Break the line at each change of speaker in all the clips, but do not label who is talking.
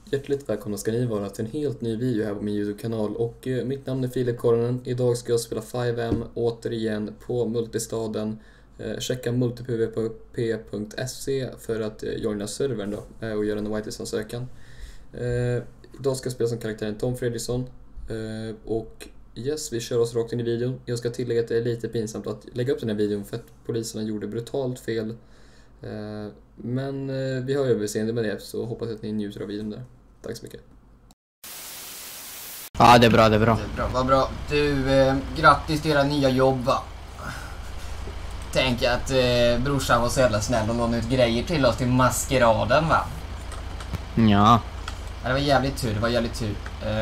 Hjärtligt välkomna ska ni vara till en helt ny video här på min YouTube-kanal och mitt namn är Filip Koronen. Idag ska jag spela 5M återigen på Multistaden. Checka multipvp.se för att joina servern då, och göra en whitelist-ansökan. Idag ska jag spela som karaktären Tom Fredriksson och yes, vi kör oss rakt in i videon. Jag ska tillägga att det är lite pinsamt att lägga upp den här videon för att poliserna gjorde brutalt fel. Men vi har överseende med det, så hoppas att ni njuter av videon där. Tack så mycket.
Ja, det är bra, det är bra.
Det är bra, vad bra. Du, grattis till era nya jobb, va? Tänk att brorsan var så jävla snäll och lånade ut grejer till oss till maskeraden, va?
Ja.
Det var jävligt tur, det var jävligt tur.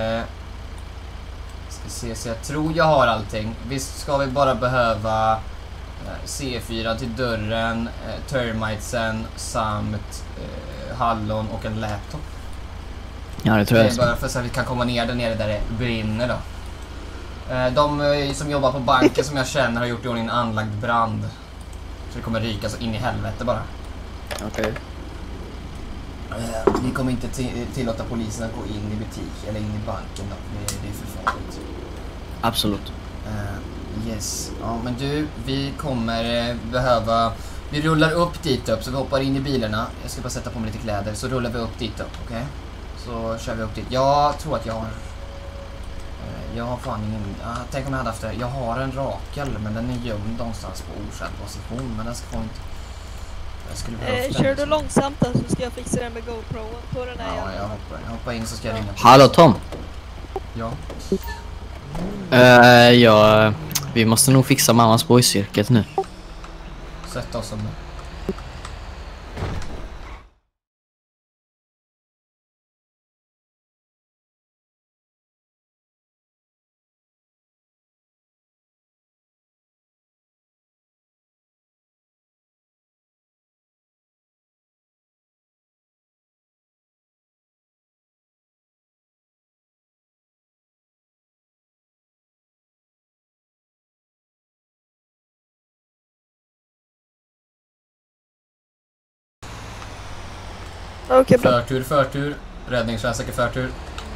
Ska se, så jag tror jag har allting. Visst ska vi bara behöva C4 till dörren, termitesen samt hallon och en laptop.
Ja, det tror jag.
Det är bara för så att vi kan komma ner där nere där det brinner då. De som jobbar på banken som jag känner har gjort i ordning en anlagd brand. Så det kommer ryka så in i helvete bara.
Okej.
Vi kommer inte tillåta polisen att gå in i butik eller in i banken då. Det är för farligt.
Absolut.
Yes. Ja, men du, vi kommer behöva... Vi rullar upp dit upp, så vi hoppar in i bilarna. Jag ska bara sätta på mig lite kläder, så rullar vi upp dit upp, okej? Så kör vi upp dit. Jag tror att jag har... Jag har fan ingen... tänk om jag hade haft det. Jag har en rakel, men den är gömd någonstans på okänd position. Men den ska få inte... Jag skulle behöva
kör du långsamt då, så ska jag fixa den med GoPro på den här.
Ja, jag hoppar in så ska jag ringa.
Hallå Tom.
Ja.
Ja, vi måste nog fixa mammas boyscirket nu.
Sätta oss om det.
Okej, bra.
Förtur. Räddningstjänst söker förtur.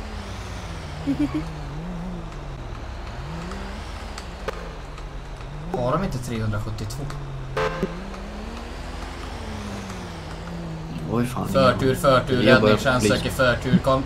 Har de inte 372?
Oj fan.
Förtur. Räddningstjänst söker förtur. Kom.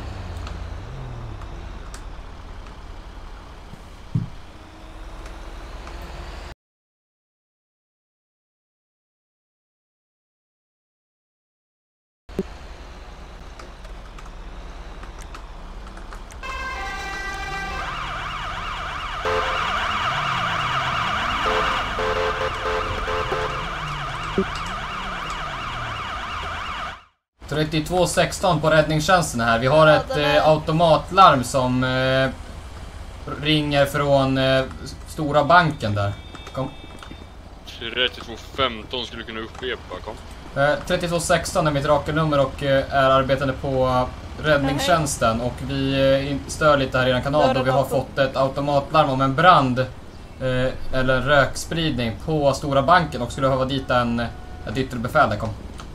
Så 3216 på räddningstjänsten här. Vi har ett automatlarm som ringer från stora banken där. Kom.
3215 skulle kunna upprepa, kom.
3216 är mitt rakelnummer och är arbetande på räddningstjänsten. Och vi stör lite här i den kanal då vi har fått ett automatlarm om en brand eller rökspridning på stora banken och skulle behöva dit ett yttre befäl där, kom.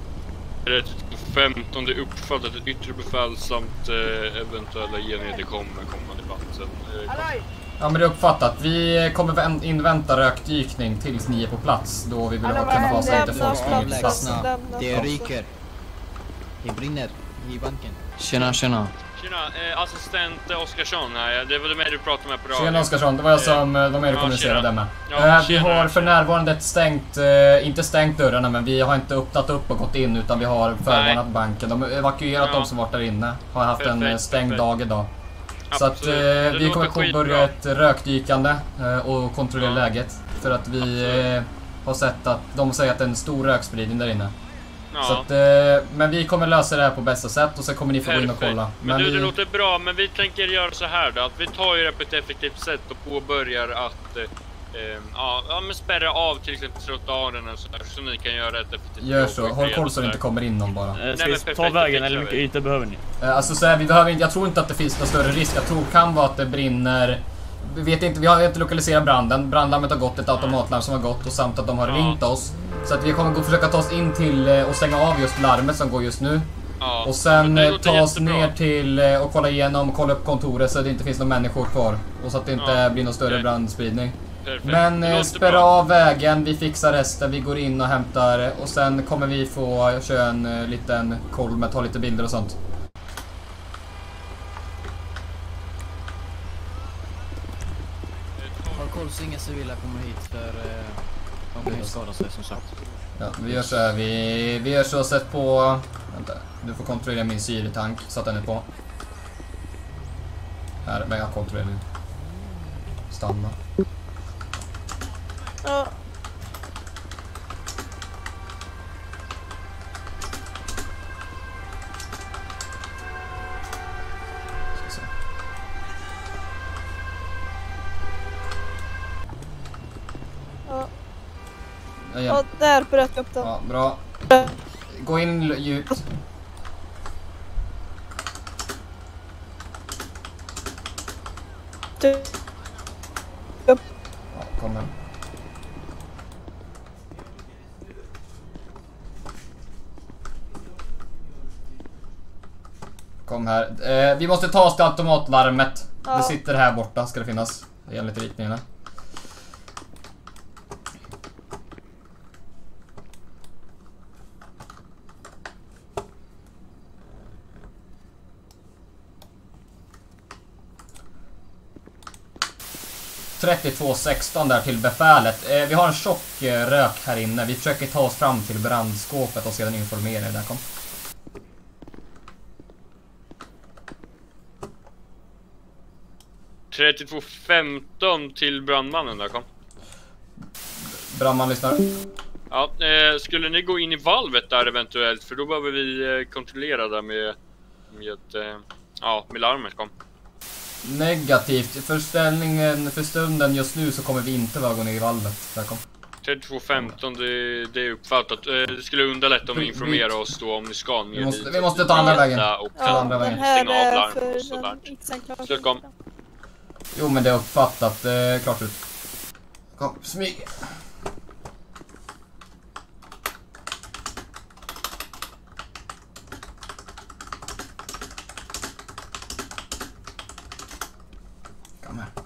15 det uppfattat ett yttre befäl samt eventuella enheter kommer komma i debatten.
Ja, men det är uppfattat. Vi kommer invänta rökdykning tills ni är på plats då vi vill kunna vara lite folkspråk.
Det ryker. Det brinner i banken.
Tjena.
Tjena, assistent Oskarsson här. Det var det med du pratade med på radio.
Tjena Oskarsson, det var jag som var med och kommunicerade med. Vi har för närvarande inte stängt dörrarna, men vi har inte öppnat upp och gått in, utan vi har förvarnat banken. De har evakuerat de som varit där inne. Har haft en stängd dag idag. Så att vi kommer påbörja ett rökdykande och kontrollera läget. För att vi har sett att de säger att det är en stor rökspridning där inne.
Ja.
Så att, men vi kommer lösa det här på bästa sätt och så kommer ni få gå in och kolla.
Men du, det låter bra, men vi tänker göra så här då, att vi tar ju det på ett effektivt sätt och påbörjar att men spärra av till exempel trottoaren och sådär, så ni kan göra ett effektivt.
Gör så, håll koll så det inte kommer in någon bara.
Ska vi ta vägen eller hur mycket yta behöver ni?
Alltså så här, vi behöver inte, jag tror inte att det finns någon större risk. Jag tror det kan vara att det brinner. Vi vet inte, vi har inte lokaliserat branden. Brandlarmet har gått, ett automatlarm som har gått och samt att de har ringt oss. Så att vi kommer försöka ta oss in till och stänga av just larmet som går just nu.
Ja,
Och sen
det låter
ta oss
jättebra.
ner till och kolla igenom, kolla upp kontoret så att det inte finns några människor kvar. Och så att det inte blir någon större
okej.
brandspridning.
Perfekt. Det
Men
låter
spärra
bra.
av vägen, vi fixar resten, vi går in och hämtar. Och sen kommer vi få köra en liten koll med ta lite bilder och sånt.
Har koll så inga civila kommer hit för de kan ju skada sig som sagt.
Ja, vi gör så här, vi gör så, sätt på... Vänta, du får kontrollera min syretank så att den är på. Här, men jag kontrollerar nu. Stanna.
Ja.
Ska se.
Ja.
Ja,
Ja, där bröt jag upp den.
ja, bra. Gå in djupt.
Du. Upp.
Ja, kom här. Kom här. Vi måste ta oss till automatlarmet.
Ja.
Det sitter här borta, ska det finnas. Enligt ritningarna. (32:16) där till befälet. Vi har en tjock rök här inne. Vi försöker ta oss fram till brandskåpet och sedan informera er. Där kom.
(32:15) till brandmannen där kom.
Brandman lyssnar.
Ja, skulle ni gå in i valvet där eventuellt? För då behöver vi kontrollera där med larmet kom.
Negativt. Förställningen för stunden just nu så kommer vi inte vara gå ner i valvet. Där kom.
32:15, det är uppfattat. Det skulle underlätta om ni informerar oss då om ni ska ner.
Vi måste ta andra vägen.
Och
Ja,
andra vägen.
den här
stänga av
är
larm och
för
sådär.
den yxan klart.
Så kom.
Jo, men det är uppfattat. Klart ut. Kom, smyg. Kom här.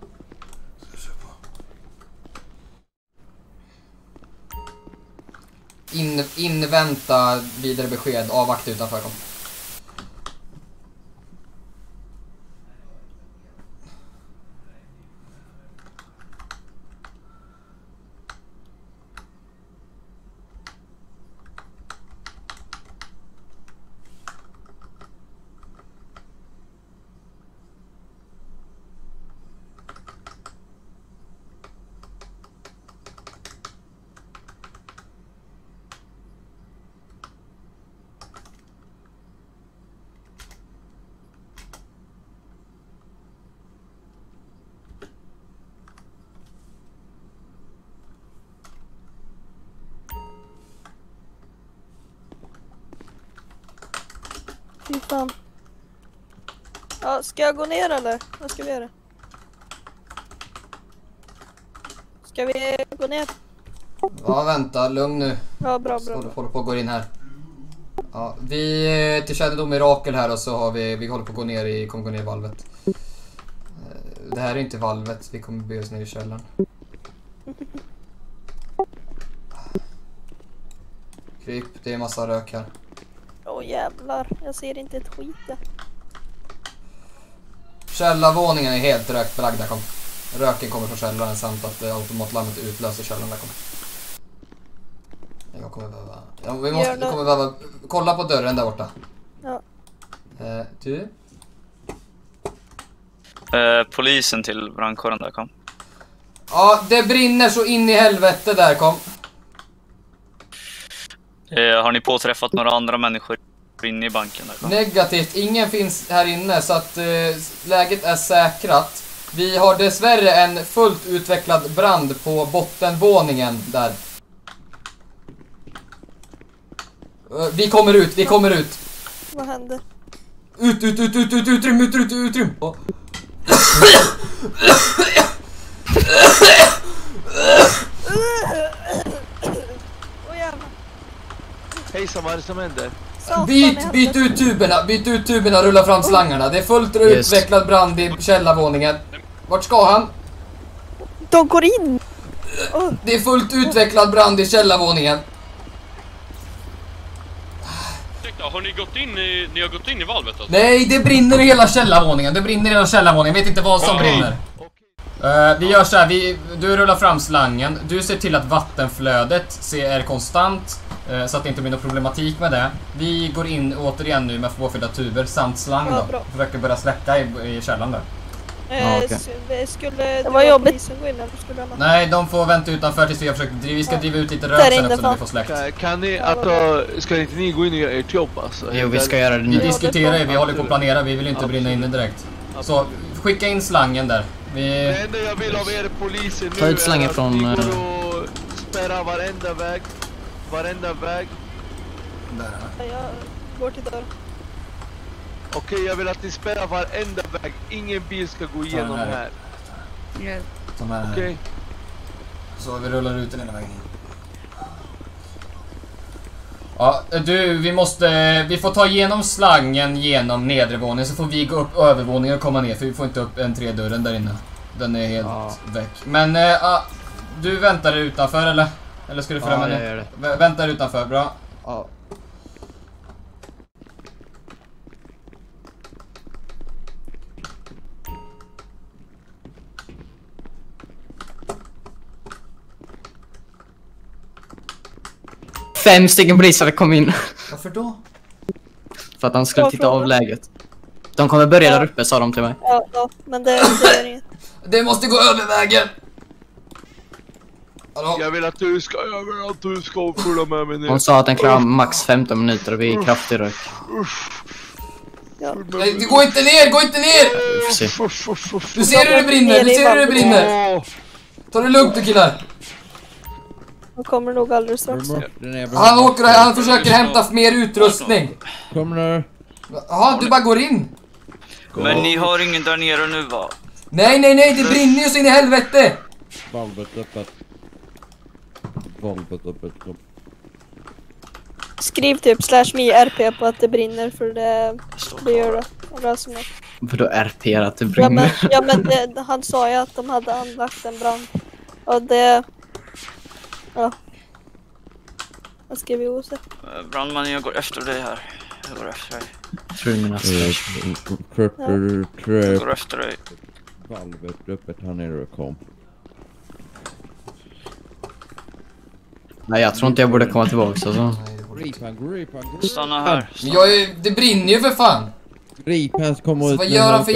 Invänta vidare besked. Avvakta utanför. Kom.
Fy fan. Ja, ska jag gå ner eller? Vad ska vi göra? Ska vi gå ner?
Ja, vänta. Lugn nu.
Ja, bra.
Håller på att gå in här. Ja, vi är till kännedom mirakel här och så har vi håller på att kommer gå ner i valvet. Det här är inte valvet. Vi kommer bege oss ner i källaren. Kryp, det är massa rök här.
Åh jävlar, jag ser inte ett skit där.
Källarvåningen är helt rökbelagd. Där kom. Röken kommer från källaren samt att automatlarmet utlöser källaren. Där kom. Jag kommer behöva... Ja, vi kommer behöva kolla på dörren där borta.
Ja.
Du?
Polisen till brandkåren där kom.
Ja, det brinner så in i helvete där kom.
Har ni påträffat några andra människor inne i banken där kom?
Negativt, ingen finns här inne så att läget är säkrat. Vi har dessvärre en fullt utvecklad brand på bottenvåningen där. Vi kommer ut.
Vad händer?
Utrym. Oh.
Åh jävlar.
Hejsan, vad är det som händer?
Byt ut tuberna, rulla fram slangarna. Det är fullt utvecklad brand i källarvåningen. Vart ska han?
De går in.
Det är fullt utvecklad brand i källarvåningen.
Har ni gått in i valvet alltså?
Nej, det brinner i hela källarvåningen. Jag vet inte vad som brinner. Vi gör så här, du rullar fram slangen. Du ser till att vattenflödet är konstant, så att det inte blir någon problematik med det. Vi går in återigen nu med påfyllda tuber samt slang då. Försöker börja släcka i källaren där.
Det var jobbigt. Gå in eller skulle de...
Nej, de får vänta utanför tills vi ska driva ut lite rök sen också när vi får släckt.
Kan ni, ska inte ni gå in och göra ert jobb alltså?
Jo, vi ska göra det nu.
Vi diskuterar, vi håller på att planera, vi vill inte brinna inne direkt. Så, skicka in slangen där.
Det enda jag vill av er poliser nu
ta ut slangen från...
ni går och spärra varenda väg.
Där.
Jag går till dörren.
Okej, jag vill att ni spärrar varenda väg. Ingen bil ska gå igenom här. Okej.
Så vi rullar ut den hela vägen in. Ja, du, vi får ta igenom slangen genom nedre våningen, så får vi gå upp övervåningen och komma ner, för vi får inte upp entrédörren där inne. Den är helt väck. Men du väntar utanför eller? Eller ska du följa med ner? Väntar utanför, bra.
Ja. Fem stycken poliser kom in.
Varför då?
För att de skulle titta av läget. De kommer börja där uppe, sa de till mig.
Ja, men det är inget.
Det måste gå över vägen. Hallå?
Jag vill att du ska följa med mig ner.
Hon sa att den klarar max 15 minuter och vi är kraftig rök.
Ja.
Nej, det går inte ner! Du ser hur det brinner! Ta det lugnt du killar!
De kommer nog alldeles strax.
Han försöker hämta mer utrustning.
Kommer.
Jaha, du bara går in.
Men ni har ingen där nere nu va?
Nej, det brinner ju så in i helvete.
Valvet öppet.
Skriv typ /me på att det brinner, för det gör det.
Vadå RP att det brinner?
Ja men han sa ju att de hade anlagt en brand. Och det... Ja. Jag skrev ju OC.
Brandman, jag går efter dig här. Jag går efter dig. Jag går efter dig.
Valvet öppet här nere och kom.
Nej, jag tror inte jag borde komma tillbaka så.
Stanna här.
Det brinner ju för fan.
Gripans kommer ut.
Vad gör han för...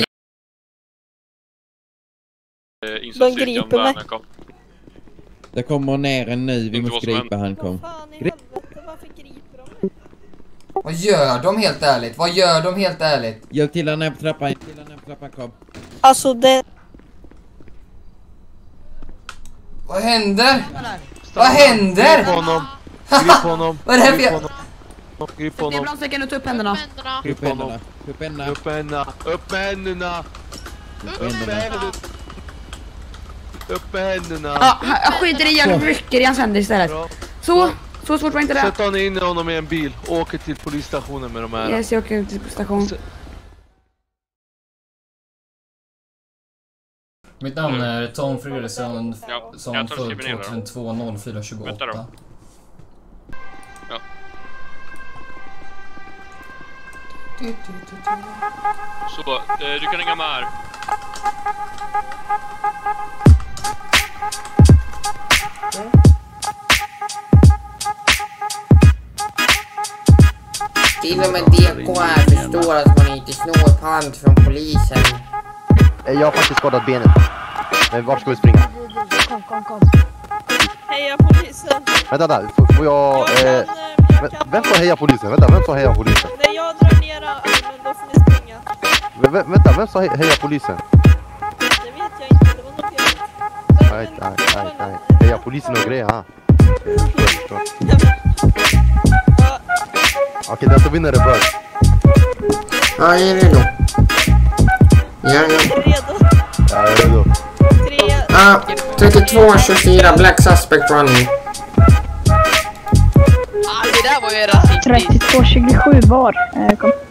De griper mig.
Det kommer ner en ny, vi måste gripa han kom.
Fan i helvete, varför griper de mig?
Vad gör de helt ärligt?
Hjälp till han ner på trappan, kom.
Alltså det...
Vad händer? Grip
honom.
Vad är det här för...
Grip honom.
Brandsäcken och ta upp händerna.
Upp med händerna.
Ja, jag skiter i, jag rycker i hans händer istället. Så svårt var inte det.
Sätt han in honom i en bil och åker till polisstationen med de här.
Yes, jag åker till station.
Mitt namn är Tom Fredriksson,
som född
2002-04-28.
Vänta då. Ja. Så, du kan hänga med här.
Till och med DKR förstår att man inte snor pant från polisen.
Jag har faktiskt skadat benet. Men vart ska vi springa?
Kom. Heja polisen.
Vänta, får jag... vem sa heja polisen? Vem sa heja polisen?
Nej, jag drar ner armen, då får ni springa.
Vänta, vem sa heja polisen?
Det vet jag inte, det var något jag...
Nej. Heja polisen och grejer, ha? Okej, den som vinner är bör.
Ja, jag är redo.
Är du redo?
Ja, jag är redo.
32-24, Black Suspect running.
Det där var ju rasistiskt.
3227 var. Kom.